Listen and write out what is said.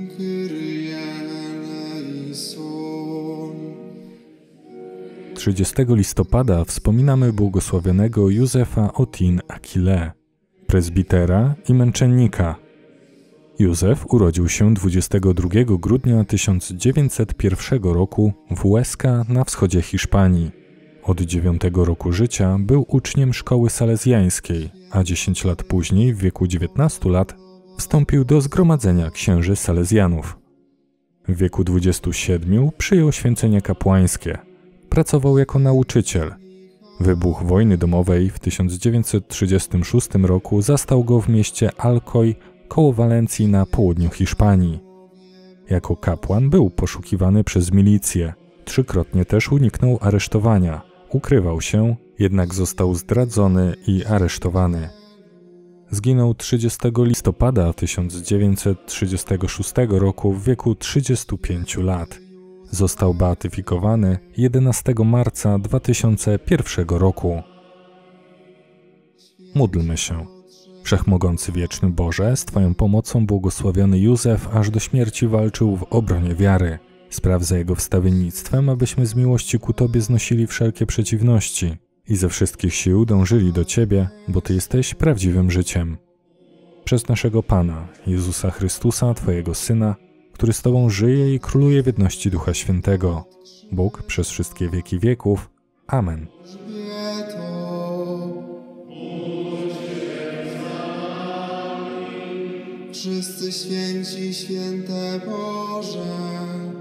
Kyrie eleison. 30 listopada wspominamy błogosławionego Józefa Otin Akile, prezbitera i męczennika. Józef urodził się 22 grudnia 1901 roku w Huesca na wschodzie Hiszpanii. Od 9 roku życia był uczniem szkoły salezjańskiej, a 10 lat później, w wieku 19 lat, wstąpił do zgromadzenia księży salezjanów. W wieku 27 przyjął święcenie kapłańskie. Pracował jako nauczyciel. Wybuch wojny domowej w 1936 roku zastał go w mieście Alcoy koło Walencji na południu Hiszpanii. Jako kapłan był poszukiwany przez milicję. 3-krotnie też uniknął aresztowania. Ukrywał się, jednak został zdradzony i aresztowany. Zginął 30 listopada 1936 roku w wieku 35 lat. Został beatyfikowany 11 marca 2001 roku. Módlmy się. Wszechmogący wieczny Boże, z Twoją pomocą błogosławiony Józef aż do śmierci walczył w obronie wiary. Spraw za jego wstawiennictwem, abyśmy z miłości ku Tobie znosili wszelkie przeciwności i ze wszystkich sił dążyli do Ciebie, bo Ty jesteś prawdziwym życiem. Przez naszego Pana, Jezusa Chrystusa, Twojego Syna, który z Tobą żyje i króluje w jedności Ducha Świętego. Bóg przez wszystkie wieki wieków. Amen. Wszyscy święci, święte Boże.